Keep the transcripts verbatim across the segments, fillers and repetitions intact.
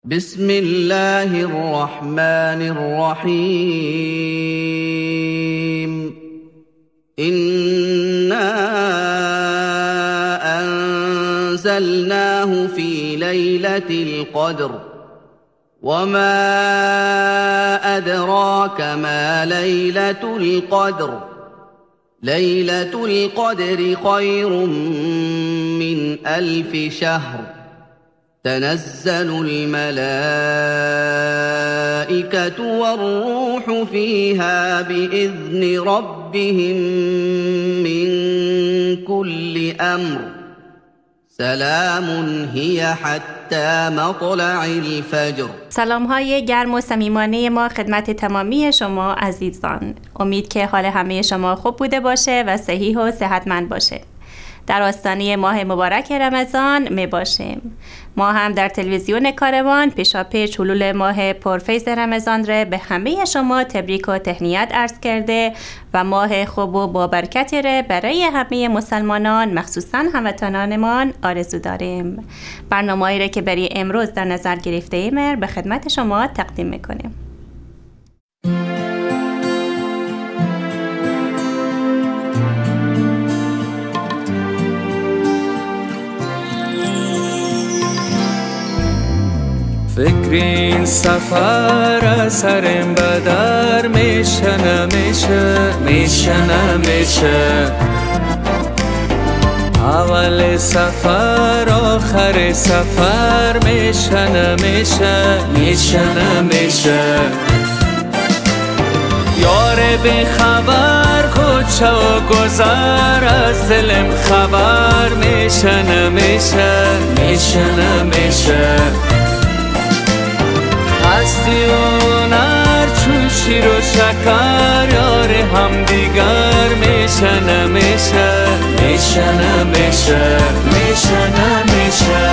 بسم الله الرحمن الرحیم. إنا أنزلناه في ليلة القدر وما أدراك ما ليلة القدر ليلة القدر خير من ألف شهر تنزل الملائكة والروح فيها بإذن ربهم من كل أمر سلام هي حتی مطلع الفجر. سلام های گرم و صمیمانه ما خدمت تمامی شما عزیزان. امید که حال همه شما خوب بوده باشه و صحیح و صحتمند باشه. در آستانه ماه مبارک رمضان می باشیم. ما هم در تلویزیون کاروان پیشاپیش حلول ماه پرفیض رمضان را به همه شما تبریک و تهنیت عرض کرده و ماه خوب و با برکتی را برای همه مسلمانان مخصوصا هموطنانمان آرزو داریم. برنامه‌ای را که برای امروز در نظر گرفته ایم به خدمت شما تقدیم میکنیم. فکر این سفر از سرم بدر میشه نمیشه میشه نمیشه اول سفر آخر سفر میشه نمیشه میشه نمیشه یار به خبر کوچه و گذر از دلم خبر میشه نمیشه میشه نمیشه هستی و نر چون شیر و شکر یار هم دیگر میشه نمیشه میشه نمیشه میشه نمیشه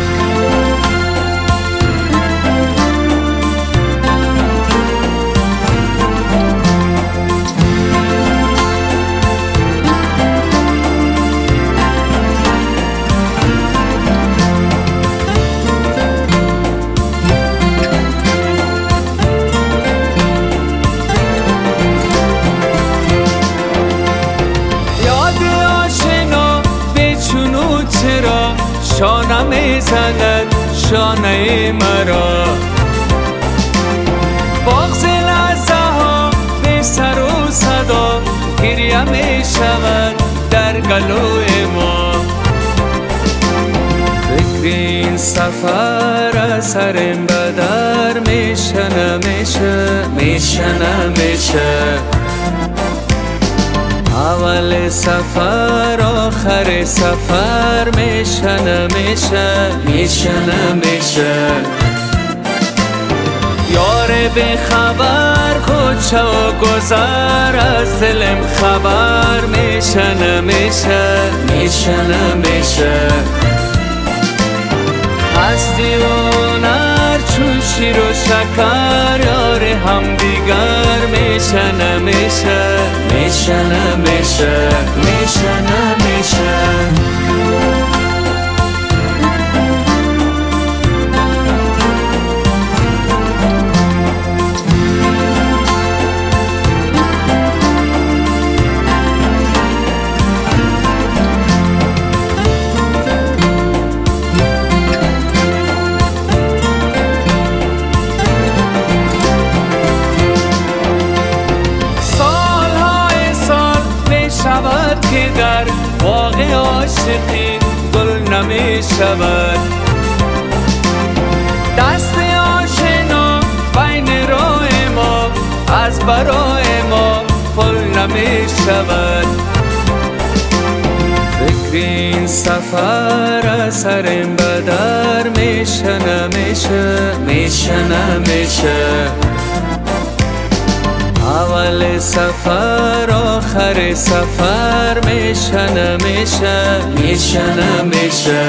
شانه میزند شانه مرا بغض لحظه ها به سر و صدا گریه میشود در گلوی ما فکر این سفر از سرم بدر میشه نمیشه میشه نمیشه اول سفر آخر سفر میشه نمیشه میشه نمیشه یار به خبر کوچه و گذر از دلم خبر میشه نمیشه میشه نمیشه هستی و نر چون شیر و شکر یار هم دیگر میشه نمیشه میشه نمیشه میشه نمیشه که در باغ عاشقی گل نمی شود دست آشنا بین راه ما از برای ما پل نمی شود فکر این سفر از سرم بدر میشه نمیشه میشه نمیشه اول سفر آخر سفر میشه نمیشه میشه نمیشه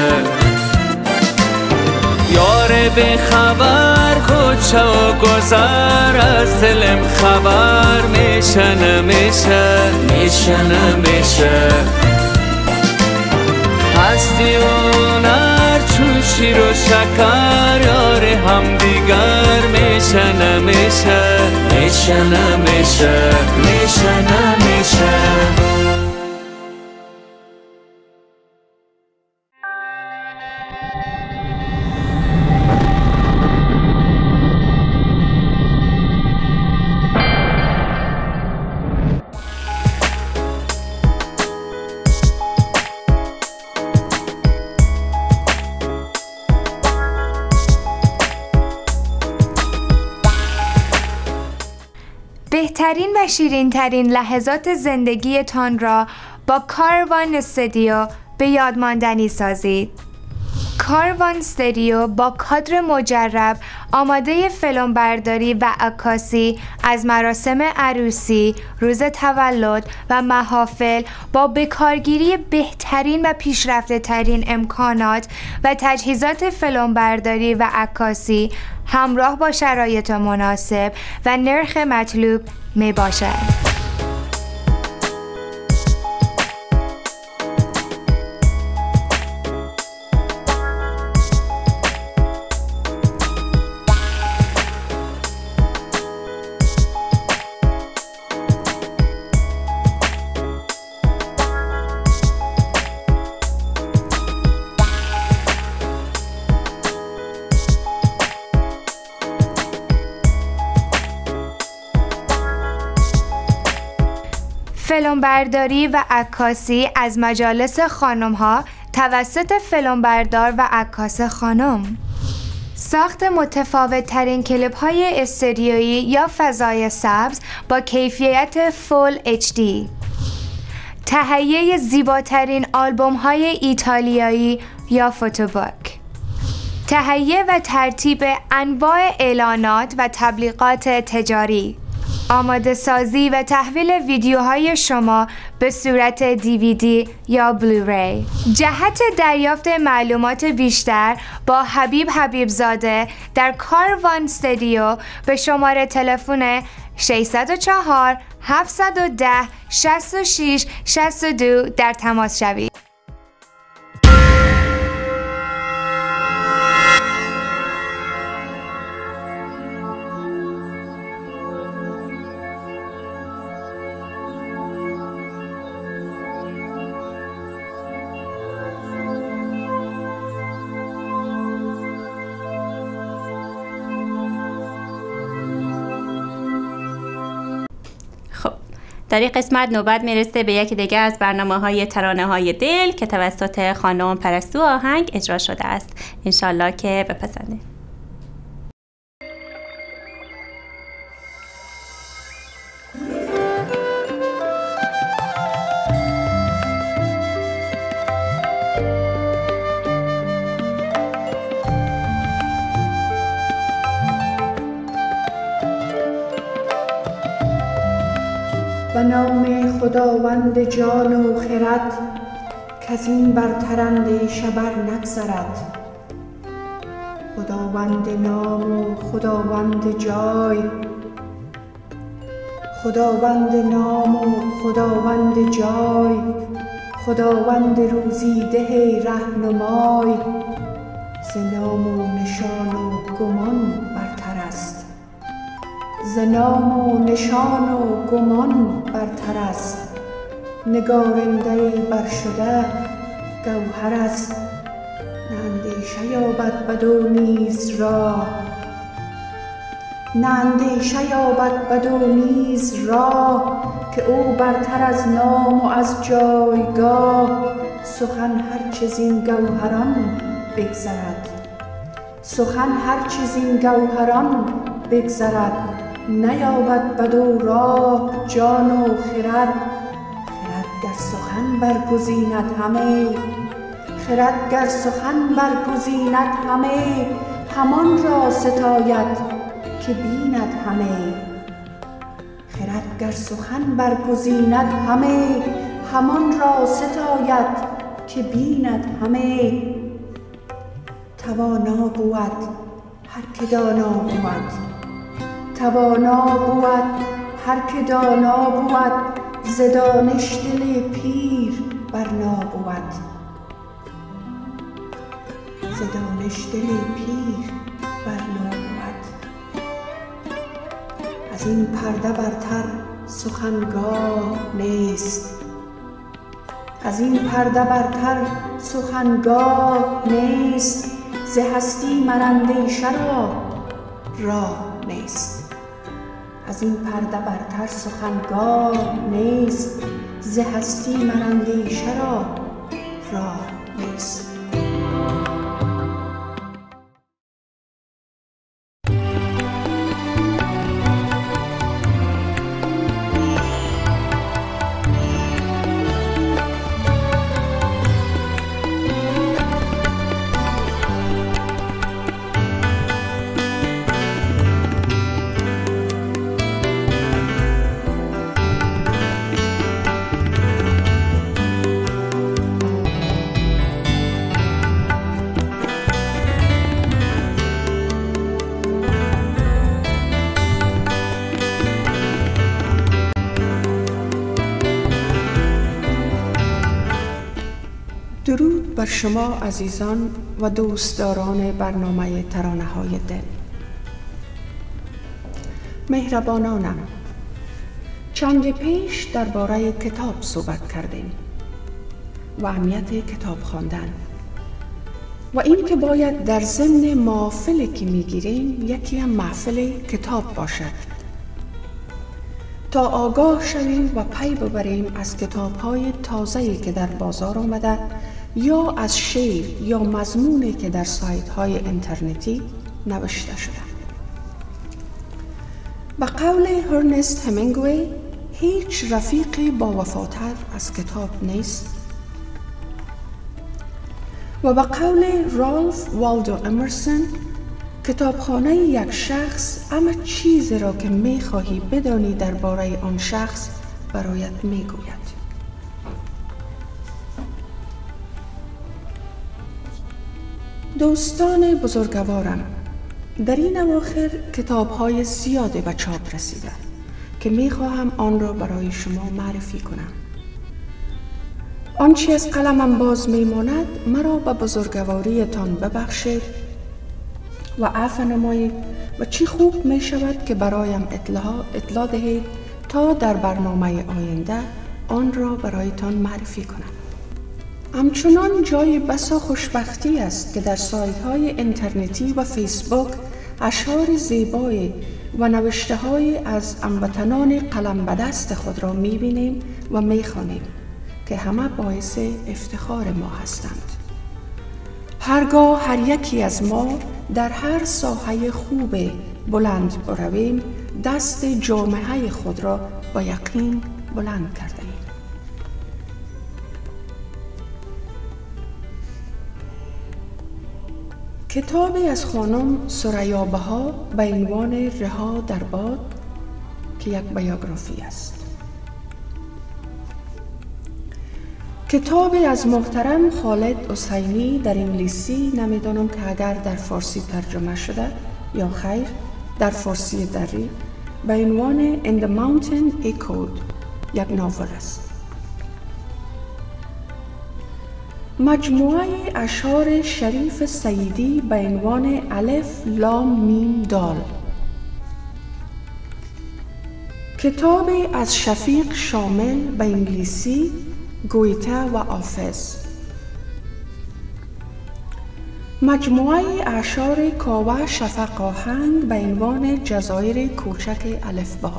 یار به خبر کوچه و گذر از دلم خبر میشه نمیشه میشه نمیشه هستی و نر چون شیر و شکر یار هم دیگر میشن همیشه میشن همیشه میشن همیشه. بهترین و شیرین ترین لحظات زندگیتان را با کاروان استودیو به یاد ماندنی سازید. کاروان استودیو با کادر مجرب آماده فیلمبرداری و عکاسی از مراسم عروسی، روز تولد و محافل با بکارگیری بهترین و پیشرفته ترین امکانات و تجهیزات فیلمبرداری و عکاسی همراه با شرایط مناسب و نرخ مطلوب می باشد. فیلمبرداری و عکاسی از مجالس خانم‌ها توسط فیلمبردار و عکاس خانم. ساخت متفاوت ترین کلیپ های استودیویی یا فضای سبز با کیفیت فول اچ دی. تهیه زیباترین آلبوم های ایتالیایی یا فوتوبوک. تهیه و ترتیب انواع اعلانات و تبلیغات تجاری. آماده سازی و تحویل ویدیوهای شما به صورت دی وی دی یا بلوری. جهت دریافت معلومات بیشتر با حبیب حبیبزاده در کاروان استودیو به شماره تلفن ششصد و چهار هفتصد و ده شصت و شش شصت و دو در تماس شوید. در این قسمت نوبت میرسه به یکی دیگه از برنامه‌های ترانه‌های دل که توسط خانم پرستو آهنگ اجرا شده است. انشالله که بپسندید. به نام خداوند جان و خرد کز این برترند شبر نگذرد. خداوند نام و خداوند جای، خداوند نام و خداوند جای، خداوند روزی ده رهنمای. ز نام و نشان و گمان برتر است، ز نام و نشان و گمان برتر است. نگارنده برشده گوهر است، نه اندیشه یابد بد و نیز را، نه اندیشه یابد بد و نیز را. که او برتر از نام و از جایگاه، سخن هر چه زین گوهران بگذرد، سخن هر چه زین گوهران بگذرد. نیابد بدو راه جان و خرد، خرد گر سخن برگزیند همه، خرد گر سخن برگزیند همه. همان را ستاید که بیند همه، خرد گر سخن برگزیند همه. همان را ستاید که بیند همه. توانا بود هر که دانا بود، توانا بود هر که دانا بود. ز دانش دل پیر برنا بود، ز دانش دل پیر بر نو بود. از این پرده برتر سخنگاه نیست، از این پرده برتر سخنگاه نیست. ز هستی من اندیشه را راه نیست. از این پرده برتر سخنگاه نیست، ز هستی من اندیشه را راه نیست. درود بر شما عزیزان و دوستداران برنامه ترانه‌های دل. مهربانانم، چند پیش درباره کتاب صحبت کردیم و اهمیت کتاب خواندن و این که باید در ضمن محافلی که میگیریم یکی هم محفل کتاب باشد تا آگاه شویم و پی ببریم از کتاب‌های تازه‌ای که در بازار آمده یا از شعر یا مضمونی که در سایت‌های اینترنتی نوشته شده. به قول ارنست همینگوی، هیچ رفیقی با وفاتر از کتاب نیست و به قول رالف والدو امرسون، کتابخانه یک شخص همه چیزی را که می‌خواهی بدانی درباره آن شخص برایت میگوید. دوستان بزرگوارم، در این اواخر کتاب‌های زیادی به چاپ رسیده که می‌خواهم آن را برای شما معرفی کنم. آنچه از قلمم باز می‌ماند مرا به بزرگواریتان ببخشید و عفو نمایید و چی خوب می شود که برایم اطلاع, اطلاع دهید تا در برنامه آینده آن را برایتان معرفی کنم. همچنان جای بسا خوشبختی است که در سایت های اینترنتی و فیسبوک اشعار زیبای و نوشته های از هموطنان قلم به دست خود را می بینیم و می خوانیم که همه باعث افتخار ما هستند. هرگاه هر یکی از ما در هر ساحه خوب بلند برویم، دست جامعه خود را با یقین بلند کرده ایم. کتابی از خانم ثریا بها به عنوان رها در باد که یک بیوگرافی است. کتابی از محترم خالد حسینی در انگلیسی، نمیدانم که اگر در فارسی ترجمه شده یا خیر، در فارسی دری، به عنوان In the Mountain Echoed، یک ناول است. مجموعه اشعار شریف سیدی به عنوان الف لام میم دال. کتابی از شفیق شامل به انگلیسی، گویته و حافظ. مجموعه اعشار کاوه شفق آهنگ به عنوان جزایر کوچک الفبا.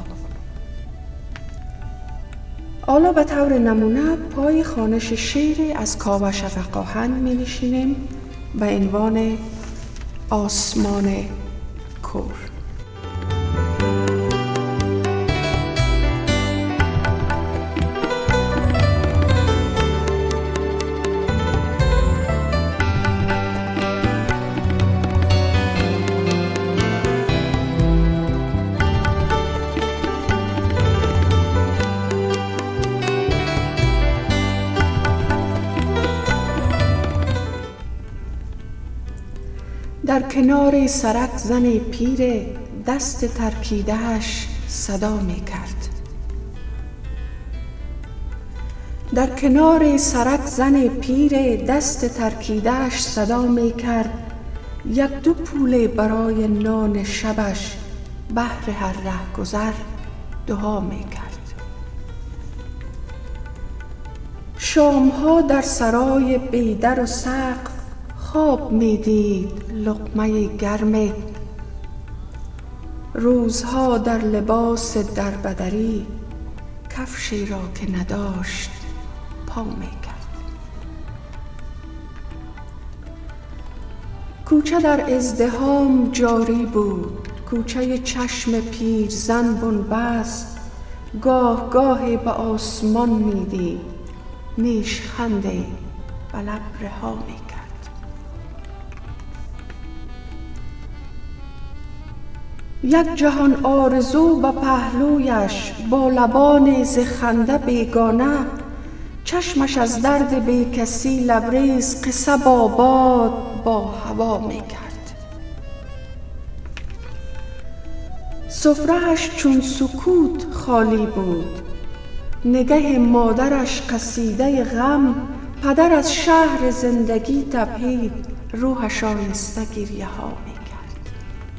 حالا به طور نمونه پای خوانش شعری از کاوه شفق آهنگ می نشینیم به عنوان آسمان کور. در کنار سرک زن پیر دست ترکیدهش صدا می کرد. در کنار سرک زن پیر دست ترکیده‌اش صدا می کرد یک دو پوله برای نان شبش بهر هر رهگذر دعا می کرد. شامها در سرای بیدر و سقف خواب می دید لقمه گرم، روزها در لباس دربدری کفشی را که نداشت پا می کرد. کوچه در ازدحام جاری بود، کوچه چشم پیرزن بنبست، گاه گاهی به آسمان می دید، نیشخندی به لب رها می کرد. یک جهان آرزو به پهلویش، با لبان ز خنده بیگانه، چشمش از درد بی کسی لبریز قصه با باد با هوا می کرد. سفره‌اش چون سکوت خالی بود، نگه مادرش قصیده غم، پدر از شهر زندگی تپید، روحش آهسته گریه ها می کرد.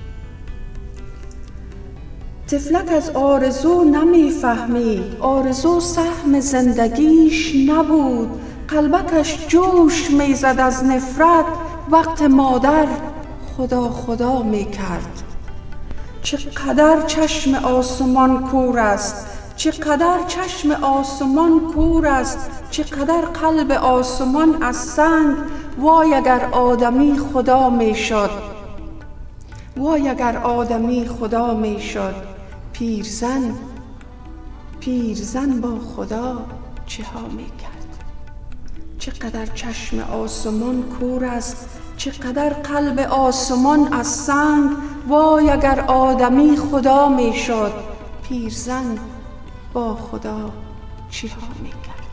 طفلک از آرزو نمی فهمید، آرزو سهم زندگیش نبود، قلبکش جوش می زد از نفرت، وقت مادر خدا خدا می کرد. چقدر چشم آسمان کور است، چقدر چشم آسمان کور است، چقدر قلب آسمان از سنگ. وای اگر آدمی خدا می شد، وای اگر آدمی خدا می شد. پیرزن پیرزن با خدا چه ها می کرد. چقدر چشم آسمان کور است، چقدر قلب آسمان از سنگ. وای اگر آدمی خدا می شد. پیرزن با خدا چی ها می کرد.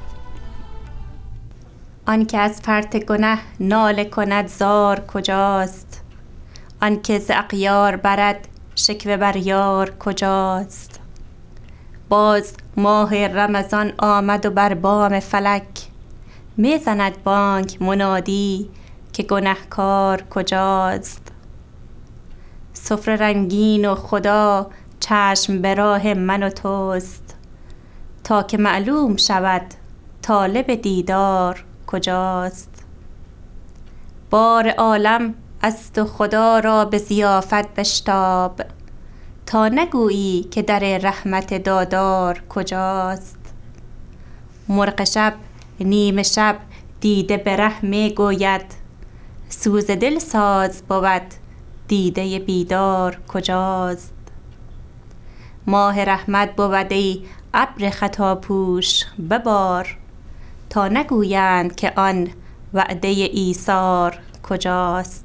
آن که از فرط گنه ناله کند زار کجاست، آن که ز اغیار برد شکوه بر یار کجاست. باز ماه رمضان آمد و بر بام فلک، می زند بانگ منادی که گنهکار کجاست. سفره رنگین و خدا چشم به راه من و توست، تا که معلوم شود طالب دیدار کجاست. بار عالم از تو خدا را به ضیافت بشتاب، تا نگویی که در رحمت دادار کجاست. مرغ شب نیم شب دیده به ره می گوید، سوز دل ساز بود دیده بیدار کجاست. ماه رحمت بود ای ابر خطاپوش ببار، تا نگویند که آن وعده ایثار کجاست.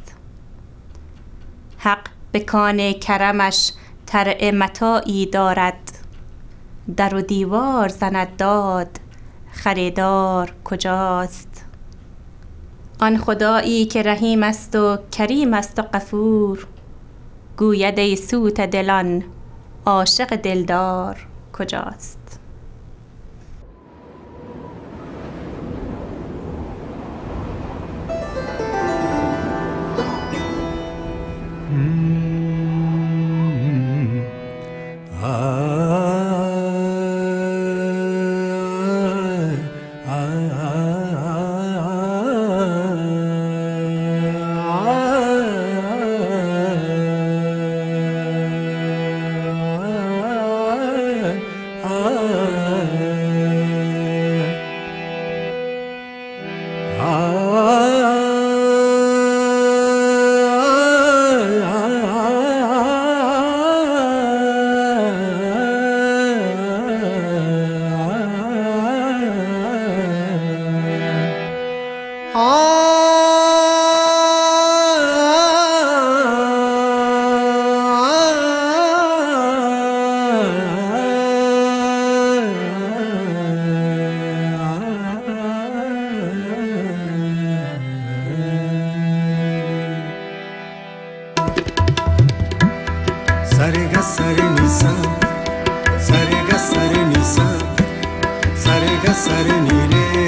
حق به کان کرمش طرع متاعی دارد، در و دیوار زند داد خریدار کجاست. آن خدایی که رحیم است و کریم است و غفور، گوید ای سوت دلان عاشق دلدار کجاست. Sarega sare nisa, sarega sare nisa, sarega sare ni re.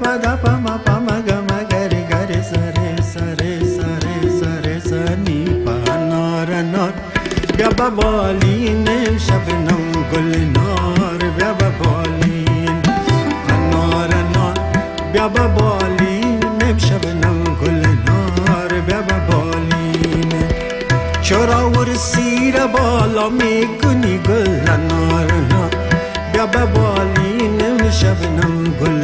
pa da pa ma pa ma ga ma ga re ga re sa re sa re sa re sa re sa ni pa nar nar bia ba balin shabnam gul nar bia ba balin nar nar bia ba balin shabnam gul nar bia ba balin chora ursi ra bala me kuni gul nar nar bia ba balin shabnam gul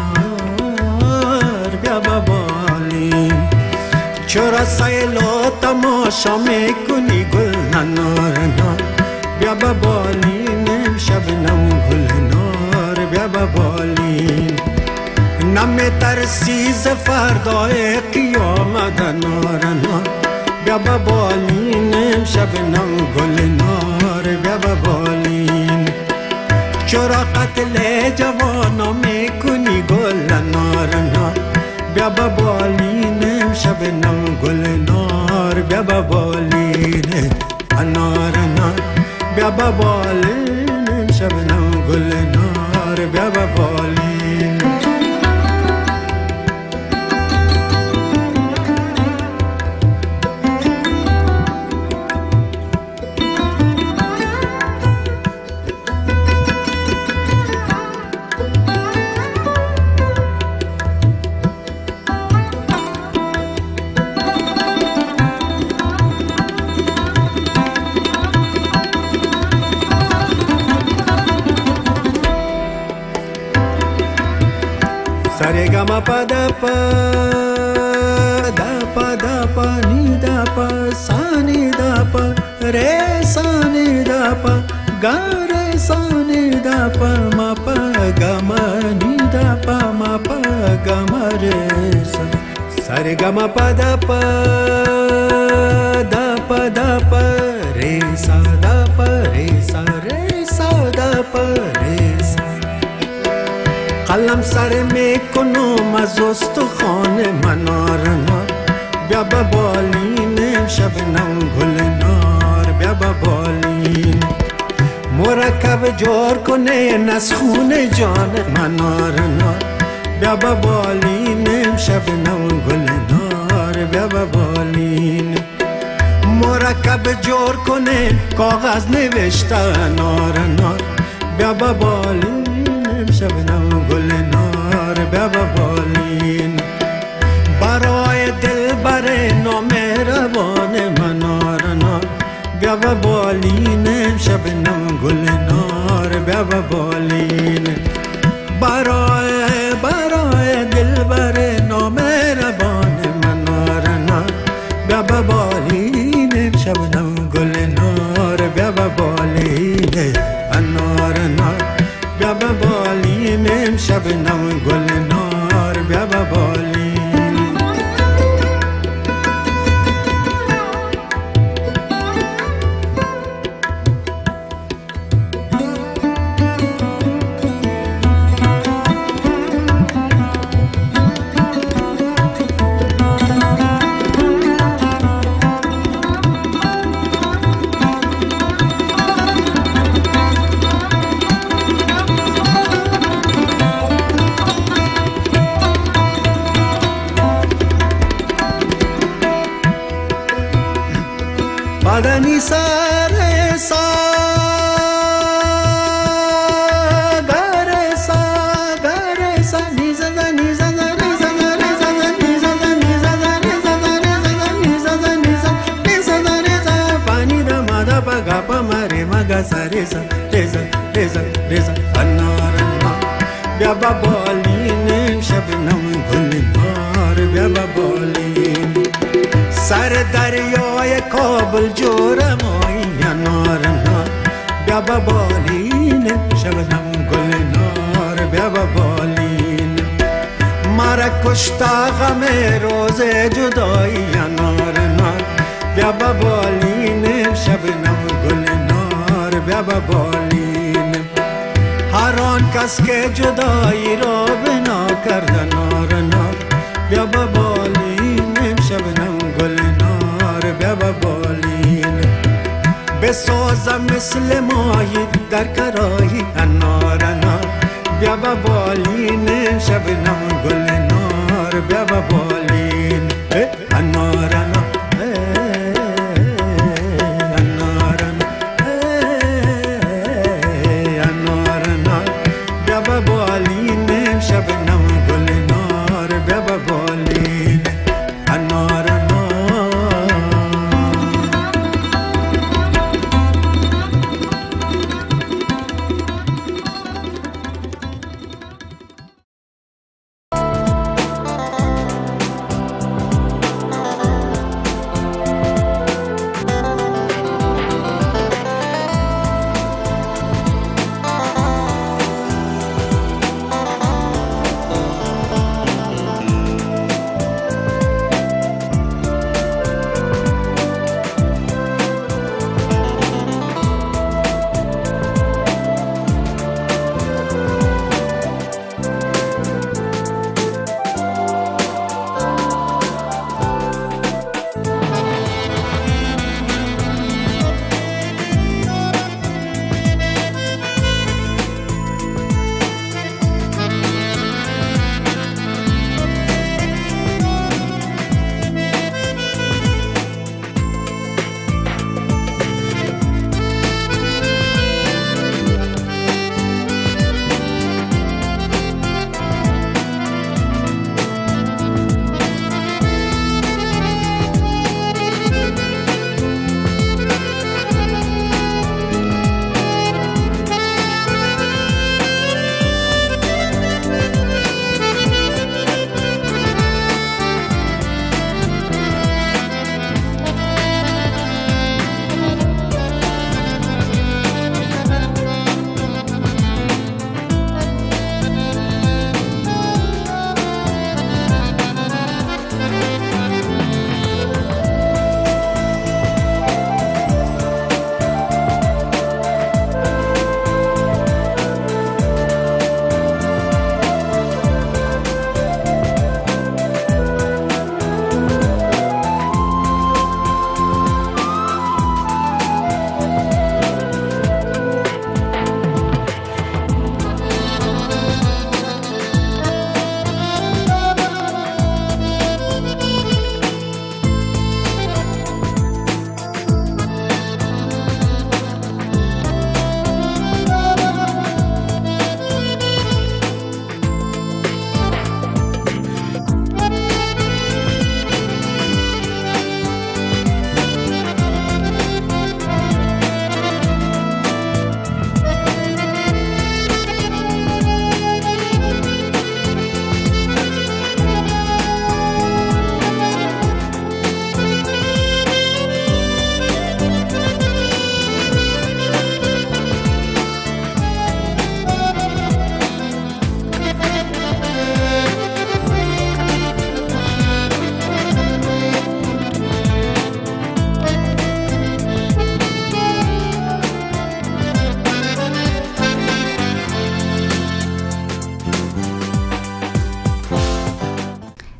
nar bia ba balin chora sailo tamasha me kuni gul nar nar bia ba balin shabnam gul nar bia ba balin name tarsi fardae qiyamat nar nar bia ba balin shabnam gul nar bia ba balin chora qatle jawana me kuni gul nar nar bia ba balin shabnam gul nar bia ba balin nar nar bia ba balin shabnam gul nar bia ba balin Sare ga ma pa da pa da pa da pa ni da pa sa ni da pa re sa ni da pa ga re sa ni da pa ma pa ga ma ni da pa ma pa ga ma re sa sare ga ma pa da pa da pa da pa re sa da pa re sa re sa da pa re sa قلم سر میکنم از استخوان منار نار بیا با بالین شبنم گل نار بیا با بالین مرکب جور کنه از خون جان منار نار بیا با بالین شبنم گل نار بیا با بالین مرکب جور کنه کاغذ نوشته نار نار بیا با بالین شبنم گل نار بیا با بالین برای دل بر نامهربان منار نار بیا با بالین شبنم گل نار بیا با بالین برای برای دل بر نامهربان منار نار بیا با بالین شبنم گل نار بیا با بالین انار نار بیا با بالین شبنم گل نار بیا با بالین Padani sa re sa ga re sa ga re sa ni sa da ni sa da ni sa da ni sa da ni sa da ni sa da ni sa da ni sa da ni sa ni sa ni sa da ni sa pani da ma da pa ga pa ma re ma ga sa re sa re sa re sa re sa anar na bia ba balin shabnam gul nar bia ba balin سر دریای کابل جورم یا نار نار بیا با بالین شبنم گل نار بیا با بالین مرا کشتا غم روز جدایی یا نار نار بیا با بالین شبنم گل نار بیا با بالین هر آن کس که جدایی را بنا کرده نار نار بیا با بالین شبنم گل نار بیا با بالین بسازم مثل ماهی در کراهی انار انار بیا با بالین شبنم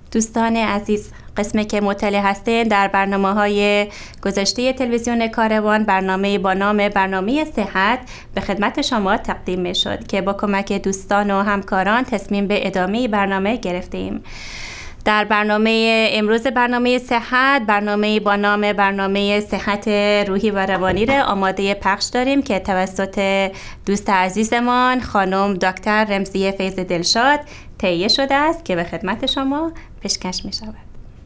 دوستان عزیز، قسمی که مطلع هستین در برنامه های گذشته تلویزیون کاروان، برنامه با نام برنامه صحت به خدمت شما تقدیم می شد که با کمک دوستان و همکاران تصمیم به ادامه برنامه گرفتیم. در برنامه امروز برنامه صحت، برنامه با نام برنامه صحت روحی و روانی را آماده پخش داریم که توسط دوست عزیزمان خانم دکتر رمزیه فیض دلشاد تهیه شده است که به خدمت شما پیشکش می شود.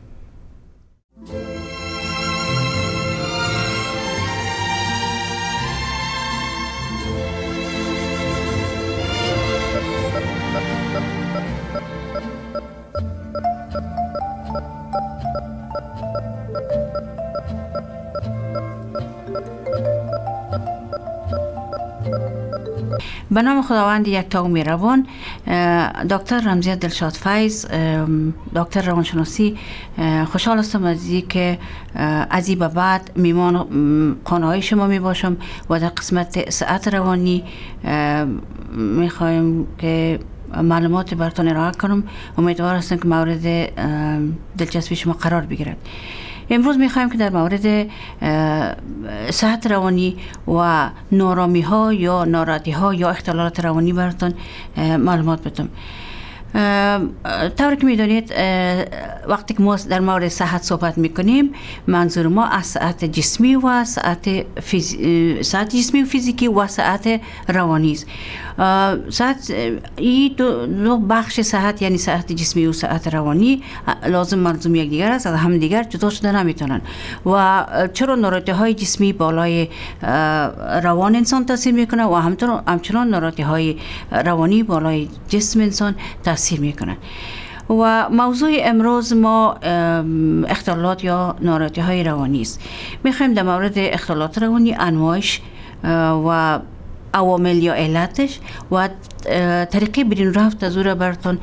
به نام خداوند یکتا و مهربان، دکتر رمزیه دلشاد فیض، دکتر روانشناسی، خوشحال هستم از اینکه از این به بعد میمان خانه های شما می باشم و در قسمت صحت روانی میخوایم که معلومات براتون ارائه کنم. امیدوار هستم که مورد دلچسبی شما قرار بگیرد. امروز میخوایم که در مورد صحت روانی و نارامی ها یا ناراحتی ها یا اختلالات روانی براتون معلومات بدم. طوری که میدونید وقتی که ما در مورد صحت صحبت میکنیم، منظور ما از صحت جسمی و صحت, فیز... صحت جسمی و فیزیکی و صحت روانی است. صحت این دو, دو بخش صحت، یعنی صحت جسمی و صحت روانی، لازم ملزوم یک دیگر است، از هم دیگر جدا شده نمیتونن. و چرا ناراحتی های جسمی بالای روان انسان تاثیر میکنه و همچنان ناراحتی های روانی بالای جسم انسان تاثیر میکنن. و موضوع امروز ما اختلالات یا ناراحتی های روانی است. میخوایم در مورد اختلالات روانی، انواعش و عوامل یا علتش و طریقه بدین رفت از او را براتون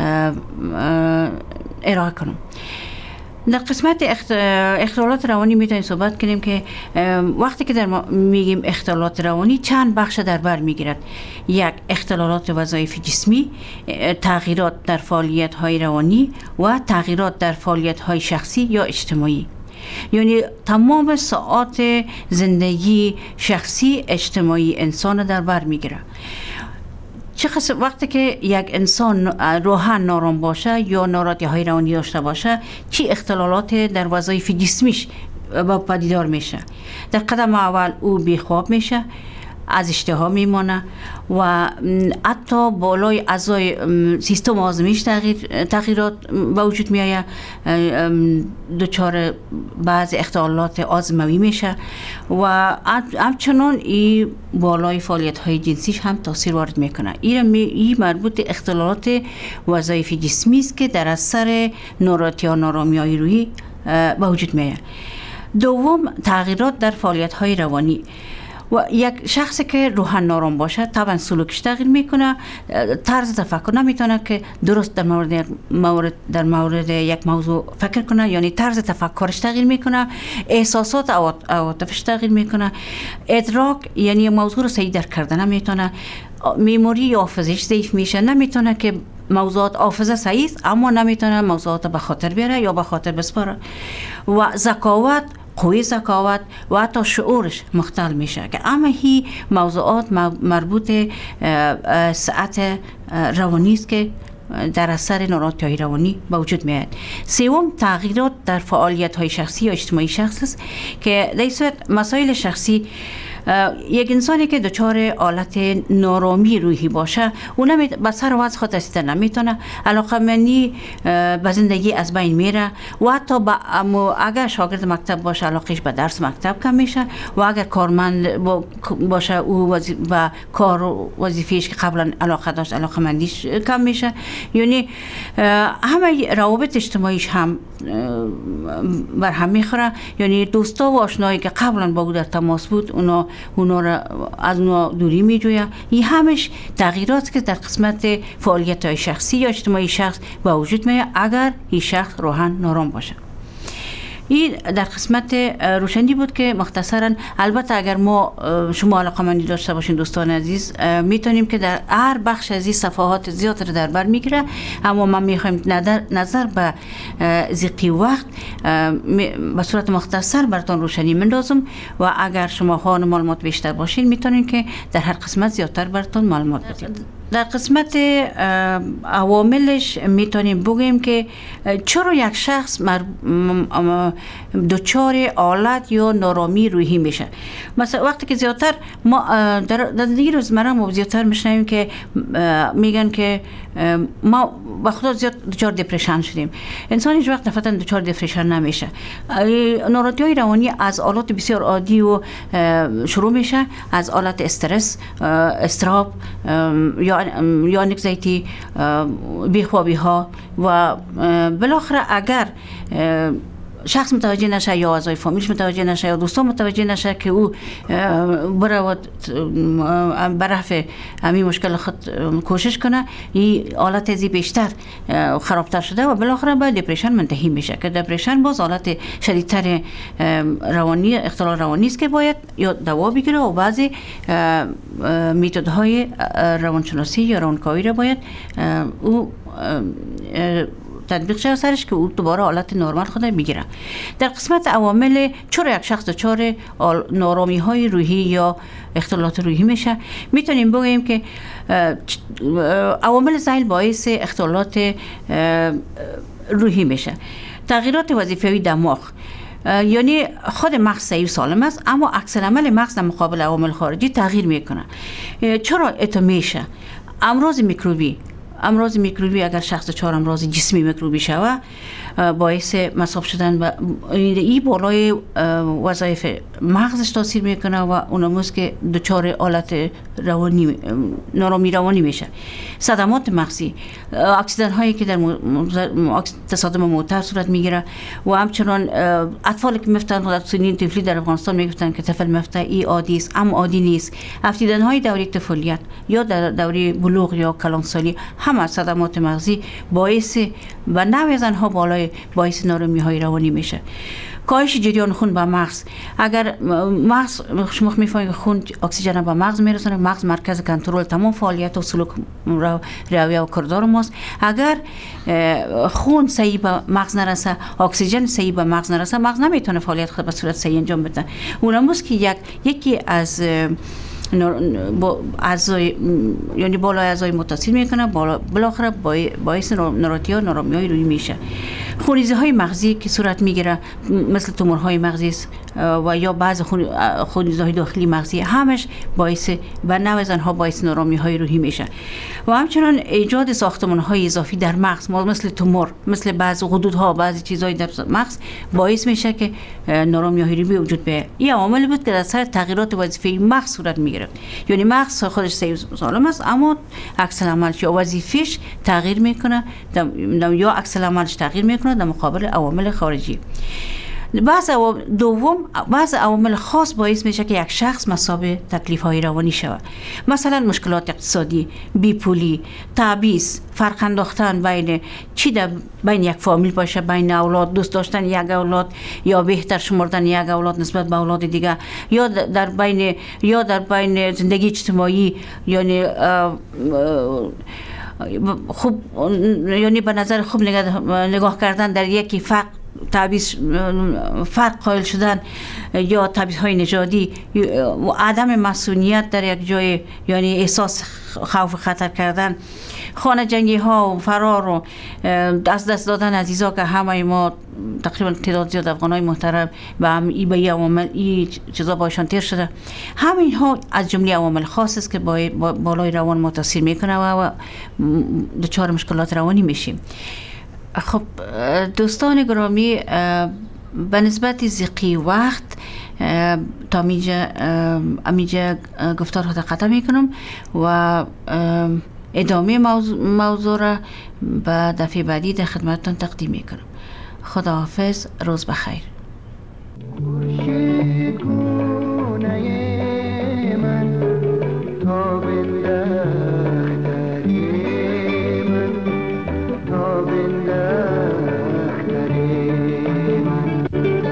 ارائه کنم. در قسمت اختلالات روانی میتونیم صحبت کنیم که وقتی که در میگیم اختلالات روانی چند بخش در بر میگیرد. یک، اختلالات وظایف جسمی، تغییرات در فعالیت های روانی و تغییرات در فعالیت های شخصی یا اجتماعی. یعنی تمام ساعات زندگی شخصی اجتماعی انسان در بر میگیره. چه قسم وقتی که یک انسان روحاً نارام باشه یا ناراحتی های روانی داشته باشه، چی اختلالات در وظایف جسمیش با پدیدار میشه؟ در قدم اول او بیخواب میشه، از اشتها میمانه و حتی بالای اعضای سیستم هاضمه‌اش تغییر تغییرات به وجود میآید، دچار بعض اختلالات هاضموی میشه و همچنان این بالای فعالیت های جنسیش هم تاثیر وارد میکنه. این این مربوط اختلالات وظایف جسمی است که در اثر ناراحتی یا نارامی های روحی به وجود میآید. دوم، تغییرات در فعالیت های روانی. و یک شخصی که روحاً نارام باشه طبعا سلوکش تغییر میکنه، طرز تفکر نمیتونه که درست در مورد مورد در مورد یک موضوع فکر کنه، یعنی طرز تفکرش تغییر میکنه، احساسات و عواطفش تغییر میکنه، ادراک یعنی موضوع رو صحیح درک کردن نمیتونه، میموری یا حافظه‌اش ضعیف میشه، نمیتونه که موضوعات حافظه صحیح است اما نمیتونه موضوعات به خاطر بیاره یا به خاطر بسپاره. و ذکاوت، قوی ذکاوت و حتی شعورش مختل میشه که اما هی موضوعات مربوط صحت روانی است که در اثر ناراحتی های روانی به وجود میاد. سوم، تغییرات در فعالیت های شخصی یا اجتماعی شخص است که در این صورت مسائل شخصی یک انسانی که دچار حالت نارامی روحی باشه او نمی به سر و وضع خود رسیدن نمیتونه، علاقمندی به زندگی از بین میره و حتی با اگر شاگرد مکتب باشه علاقش به درس مکتب کم میشه و اگر کارمند باشه او و کار و وظیفه‌اش که قبلا علاقه داشت علاقمندیش کم میشه. یعنی همه روابط اجتماعیش هم بر هم میخوره، یعنی دوستا و آشنایی که قبلا با او در تماس بود اونا اونا را از اونا دوری میجویه. این همش تغییرات که در قسمت فعالیت های شخصی یا اجتماعی شخص با وجود میاد اگر این شخص روحاً نارام باشه. این در قسمت روشنی بود که مختصرا، البته اگر ما شما علاقه‌مندی داشته باشین دوستان عزیز، میتونیم که در هر بخش از این صفحات زیاد رو در بر میگیره، اما ما میخوایم نظر به ضیق وقت به صورت مختصر براتون روشنی مندازم و اگر شما خواهان معلومات بیشتر باشین میتونین که در هر قسمت زیادتر براتون معلومات بدیم. در قسمت عواملش میتونیم بگیم که چرا یک شخص دچار حالت یا نارامی روحی میشه. مثلا وقتی که زیادتر ما در زندگی روزمره ما زیادتر میشنویم که میگن که ما با خدا زیاد دچار دپرشن شدیم. انسان هیچ وقت دفعتا دچار دپرشن نمیشه. ناراحتی‌های روانی از حالات بسیار عادی و شروع میشه، از حالت استرس، استراب یا یا نگزیتی، بیخوابی ها و بالاخره اگر شخص متوجه نشه یا اعضای فامیلش متوجه نشه یا دوستان متوجه نشه که او برای برفع همین مشکل خود کوشش کنه، این حالت ازی بیشتر خرابتر شده و بالاخره به دپرشن منتهی میشه که دپرشن باز حالت شدیدتر روانی اختلال روانی است که باید یا دوا بگیره و بعضی میتودهای روانشناسی یا روانکاوی را باید او تطبیق شده سرش که او دوباره حالت نرمال خود بگیره. در قسمت عوامل چرا یک شخص دچار نارامی های روحی یا اختلالات روحی میشه، میتونیم بگیم که عوامل ذیل باعث اختلالات روحی میشه. تغییرات وظیفه‌ای دماغ، یعنی خود مغز صحیح و سالم است اما عکس العمل مغز در مقابل عوامل خارجی تغییر میکنه. چرا اتو میشه؟ امراض میکروبی امراض میکروبی اگر شخص دچار امراض جسمی میکروبی شود باعث مصاب شدن و این بالای وظایف مغزش تاثیر میکنه و اونموست که دچار حالت روانی نارامی روانی میشه. صدمات مغزی، اکسیدن هایی که در تصادم موتر صورت میگیره و همچنان اطفالی که میفتن در سنین طفلی در افغانستان میگفتن که طفل مفته ای عادی است اما عادی نیست. افتیدن های دوره طفولیت یا در دوره بلوغ یا کلانسالی همه صدمات مغزی باعث و نوع زنها بالای باعث نارامی های روانی میشه. کاهش جریان خون به مغز، اگر مغز شما میفهمید که خون اکسیژن به مغز میرسونه، مغز مرکز کنترل تمام فعالیت و سلوک رویه و کردار ماست. اگر خون صحیح به مغز نرسه، اکسیژن صحیح به مغز نرسه، مغز نمیتونه فعالیت خود به صورت صحیح انجام بده. اونموست که یک یکی از اعضای یعنی بالای اعضای متصل میکنه، بالاخره باعث ناراحتی ها نارامی های روحی میشه. خونریزی های مغزی که صورت میگیره مثل تومورهای مغزی و یا بعض خونریزی های داخلی مغزی، همش باعث و نوع زنها باعث نارامی های روحی میشه. و همچنان ایجاد ساختمان های اضافی در مغز مثل تومور، مثل بعض حدودها، بعضی چیزهای در مغز باعث میشه که نارامی های روحی وجود بیاید. این عوامل بود که در سر تغییرات وظیفه‌ای مغز صورت میگیره. یعنی مغز خودش صحیح سالم است اما عکس العملش یا وظیفه‌اش تغییر میکنه یا عکس العملش تغییر میکنه در مقابل عوامل خارجی. بعض دوم بعض عوامل خاص باعث میشه که یک شخص مصاب تکلیف های روانی شود. مثلا مشکلات اقتصادی، بیپولی، تبعیض، فرق انداختن بین چی در بین یک فامیل باشه، بین اولاد، دوست داشتن یک اولاد یا بهتر شمردن یک اولاد نسبت به اولاد دیگه، یا در بین یا در بین زندگی اجتماعی، یعنی خوب یعنی به نظر خوب نگاه کردن در یکی فرق تبعیض فرق قائل شدن یا تبعیض های نژادی و عدم مسئولیت در یک جای، یعنی احساس خوف خطر کردن، خانه جنگی ها و فرار و از دست دادن عزیزا که همه ما تقریبا تعداد زیاد افغانای محترم و هم ای به ای عوامل ای چیزا باشان تیر شده. همین ها از جمله عوامل خاص است که با بالای روان ما تاثیر میکنه و دچار مشکلات روانی میشیم. خب دوستان گرامی، به نسبت ضیق وقت تا میجا امیجا گفتار خود قطع میکنم و ادامه موضوع, موضوع را به دفعه بعدی در خدمتتان تقدیم میکنم. خداحافظ، روز بخیر. Thank you.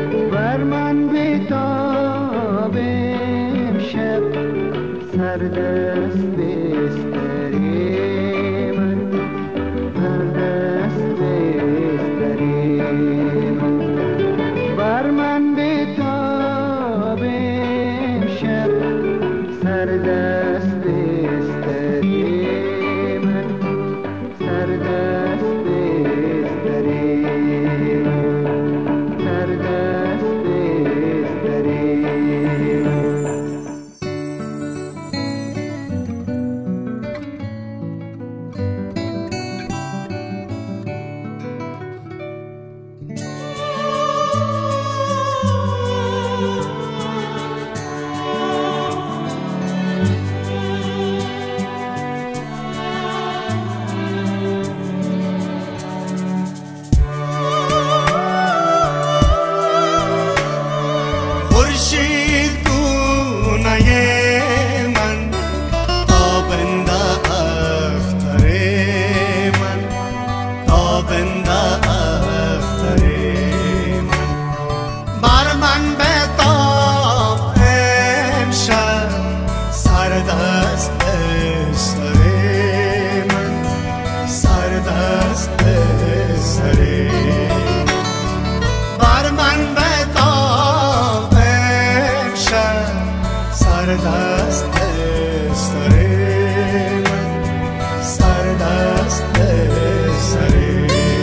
دفتر من. بر من بتاب امشب سر دست سر من، سر دست سر من. بر من بتاب امشب سر دست سر من، سر دست سر من.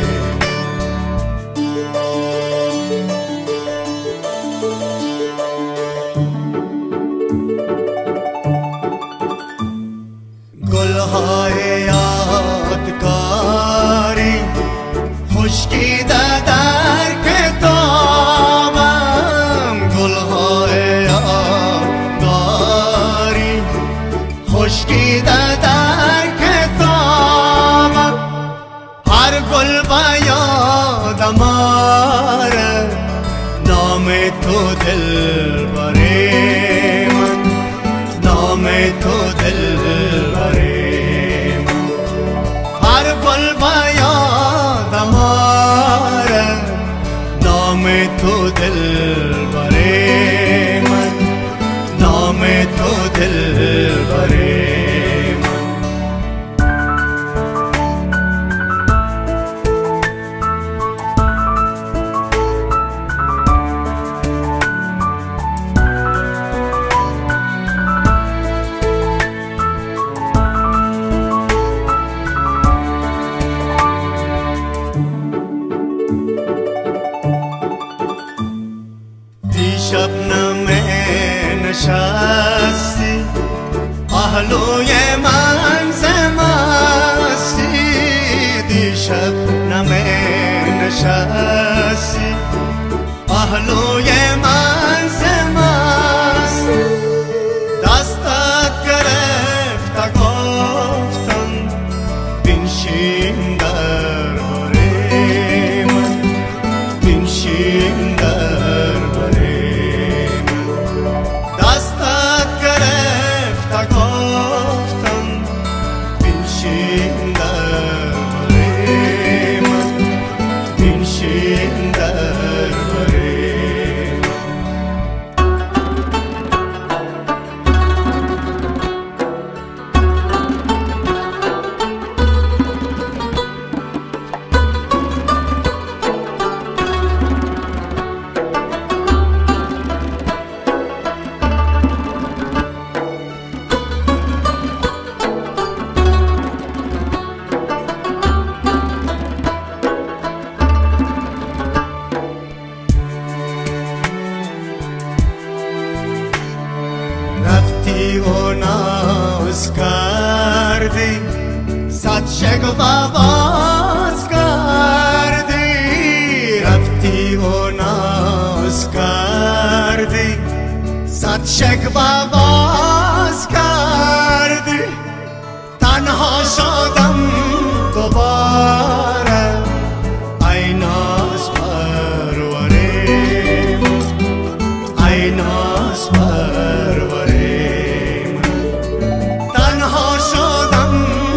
گلهای یادگاری خشکیده در کتابم، گلهای یادگاری خشکیده در کتابم. هر گل با یادم آره نام تو دلبر من، نام تو دلبر من. هر گل با یادم آره نام تو دلبر من، نام تو دلبر من. شبنم نشستی پهلوی من زمستی، دیشب نم نشستی پهلوی من زمستی. دستت گرفت گفتم بنشین در بر من، بنشین در بر من. دستت گرفت گفتم بنشین در بر من، بنشین در بر من. رفتی و ناز کردی صد شکوه باز کردی، رفتی و ناز کردی صد شکوه باز کردی. تنها شدم دوباره ای ناز پروری من، ای ناز پروری من. تنها شدم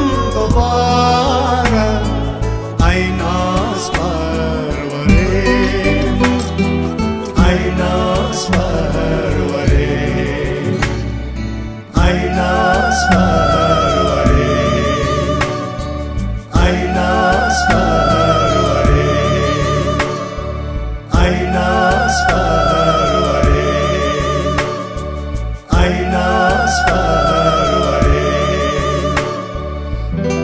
دوباره ای ناز پروری من، ای ناز پروری من، ای ناز پروری من، ای ناز پروری من، ای ناز پروری من، ای ناز پروری من.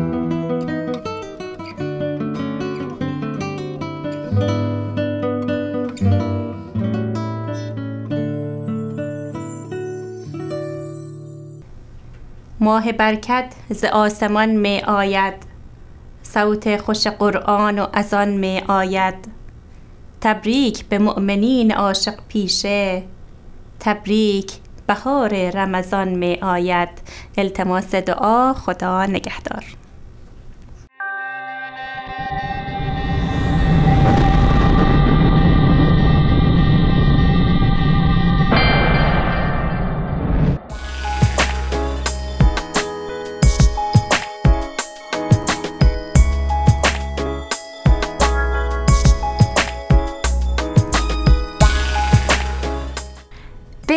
ماه برکت ز آسمان می آید، صوت خوش قرآن و اذان می آید. تبریک به مؤمنین عاشق پیشه، تبریک بهار رمضان می آید. التماس دعا، خدا نگهدار.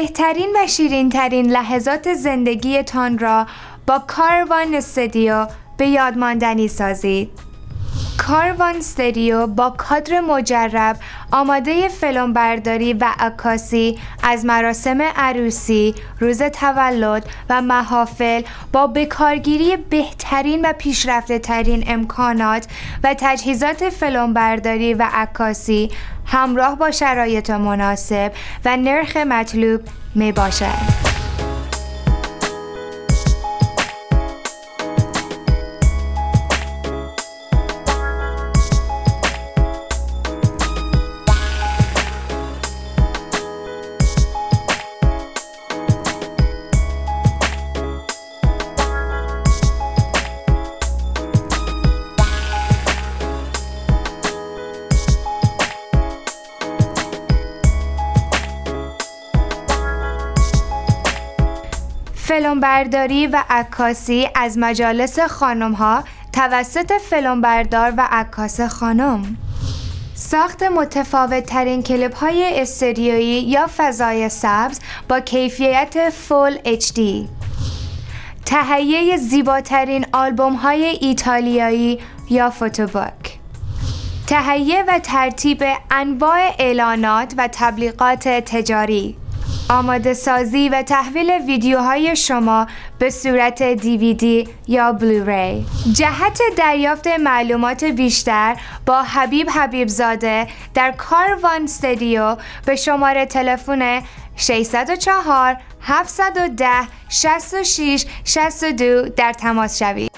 بهترین و شیرین ترین لحظات زندگیتان را با کاروان استودیو به یادماندنی سازید. کاروان استودیو با کادر مجرب آماده فیلمبرداری و عکاسی از مراسم عروسی، روز تولد و محافل با بکارگیری بهترین و پیشرفته ترین امکانات و تجهیزات فیلمبرداری و عکاسی همراه با شرایط مناسب و نرخ مطلوب می باشد. فیلمبرداری و عکاسی از مجالس خانم‌ها توسط فیلمبردار و عکاس خانم. ساخت متفاوت ترین کلیپ های استودیویی یا فضای سبز با کیفیت فول اچ دی. تهیه زیباترین آلبوم های ایتالیایی یا فوتوبوک. تهیه و ترتیب انواع اعلانات و تبلیغات تجاری. آماده سازی و تحویل ویدیوهای شما به صورت دی وی دی یا بلوری. جهت دریافت معلومات بیشتر با حبیب حبیبزاده در کاروان استودیو به شماره تلفن ششصد و چهار هفتصد و ده شصت و شش شصت و دو در تماس شوید.